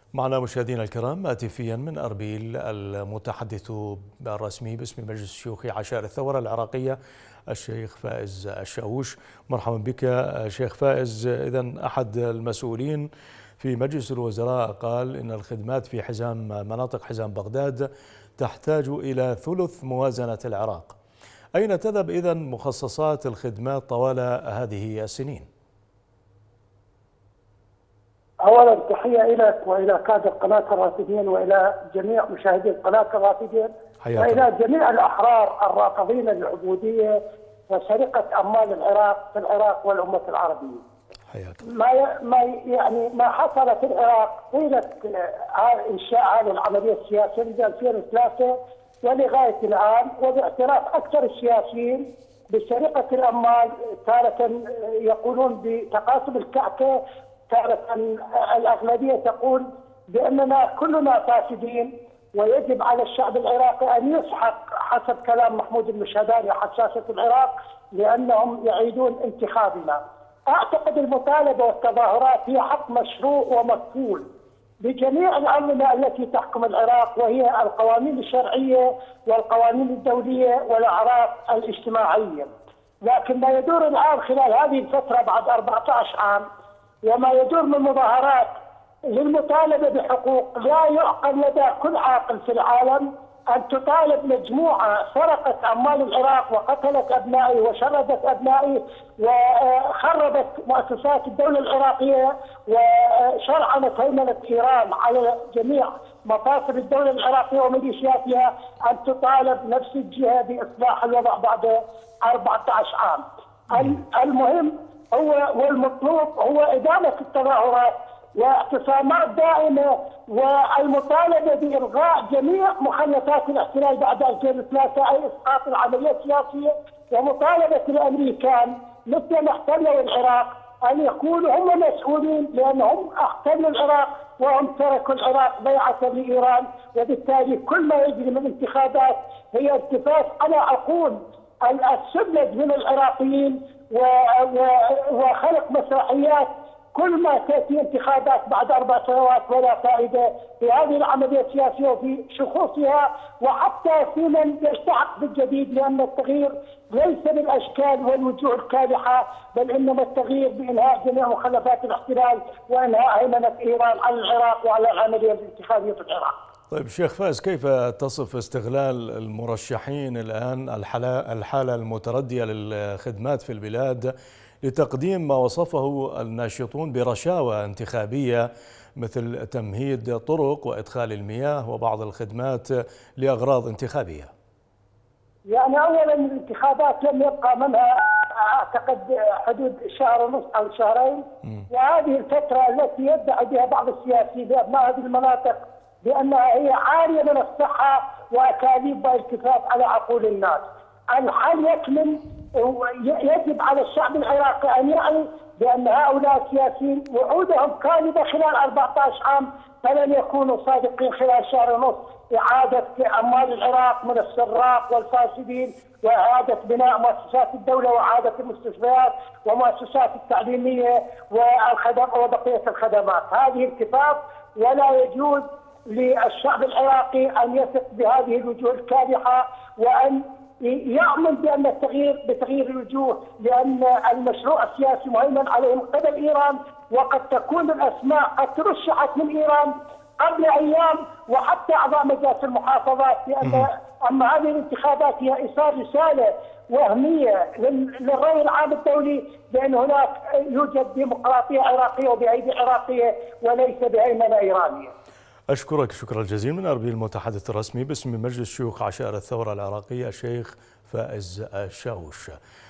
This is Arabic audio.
معنا مشاهدينا الكرام هاتفيا من أربيل المتحدث الرسمي باسم مجلس الشيوخ عشائر الثورة العراقية الشيخ فائز الشاوش. مرحبا بك شيخ فائز. إذن أحد المسؤولين في مجلس الوزراء قال إن الخدمات في مناطق حزام بغداد تحتاج إلى ثلث موازنة العراق. أين تذهب إذن مخصصات الخدمات طوال هذه السنين؟ أولا تحية لك وإلى كادر قناة الرافدين وإلى جميع مشاهدي قناة الرافدين وإلى جميع الأحرار الرافضين للعبودية وسرقة أموال العراق في العراق والأمة العربية. ما حصل في العراق طيلة إنشاء هذه العملية السياسية من 2003 ولغاية الآن، وباعتراف أكثر السياسيين بسرقة الأموال، تارة يقولون بتقاسم الكعكة، تارة الأغلبية تقول بأننا كلنا فاسدين ويجب على الشعب العراقي أن يسحق حسب كلام محمود المشهداني حساسة العراق لأنهم يعيدون انتخابنا. أعتقد المطالبة والتظاهرات هي حق مشروع ومكفول بجميع الأنظمة التي تحكم العراق، وهي القوانين الشرعية والقوانين الدولية والأعراف الاجتماعية. لكن ما يدور الآن خلال هذه الفترة بعد 14 عام وما يدور من مظاهرات للمطالبة بحقوق، لا يعقل لدى كل عاقل في العالم أن تطالب مجموعة سرقت أموال العراق وقتلت أبنائي وشردت أبنائي وخربت مؤسسات الدولة العراقية وشرعنت هيمنة إيران على جميع مفاصل الدولة العراقية وميليشياتها، أن تطالب نفس الجهة بإصلاح الوضع بعد 14 عام. المهم هو والمطلوب هو إدامة التظاهرات واعتصامات دائمة والمطالبة بإلغاء جميع مخلفات الاحتلال بعد 2003، أي إسقاط العملية السياسية، ومطالبة الأمريكان مثل ما احتلوا العراق أن يكونوا هم مسؤولين لأنهم احتلوا العراق وهم تركوا العراق بيعة لإيران، وبالتالي كل ما يجري من انتخابات هي التفاف على عقول السذج من العراقيين وخلق مسرحيات. كل ما تأتي انتخابات بعد 4 سنوات ولا فائدة في هذه العملية السياسية وفي شخوصها، وحتى في من يلتحق بالجديد، لأن التغيير ليس بالأشكال والوجوه الكالحة، بل إنما التغيير بإنهاء جميع مخلفات الاحتلال وإنهاء هيمنة إيران على العراق وعلى العملية الانتخابية في العراق. طيب شيخ فائز، كيف تصف استغلال المرشحين الآن الحالة المتردية للخدمات في البلاد لتقديم ما وصفه الناشطون برشاوى انتخابية مثل تمهيد طرق وإدخال المياه وبعض الخدمات لأغراض انتخابية؟ يعني أولا الانتخابات لم يبقى منها أعتقد حدود شهر ونصف أو شهرين، وهذه الفترة التي يدعي بها بعض السياسيين بأبناء هذه المناطق بأنها هي عارية من الصحة وأكاذيب والتفاف على عقول الناس. الحل يكمن، يجب على الشعب العراقي أن يعي بأن هؤلاء السياسيين وعودهم كاذبة خلال 14 عام، فلن يكونوا صادقين خلال شهر ونصف إعادة أموال العراق من السراق والفاسدين، وإعادة بناء مؤسسات الدولة وإعادة المستشفيات ومؤسسات التعليمية وبقية الخدمات. هذه التفاف، ولا يجوز للشعب العراقي أن يثق بهذه الوجوه الكالحة وأن يؤمن بأن التغيير بتغيير الوجوه، لأن المشروع السياسي مهيمن عليه من قبل إيران، وقد تكون الأسماء قد ترشحت من إيران قبل أيام وحتى أعضاء مجلس المحافظات، لأن أما هذه الانتخابات هي إيصال رسالة وهمية للرأي العام الدولي بأن هناك يوجد ديمقراطية عراقية وبأيدي عراقية وليس بهيمنة إيرانية. أشكرك شكرا جزيلا من أربيل المتحدث الرسمي باسم مجلس شيوخ عشائر الثورة العراقية الشيخ فائز الشاوش.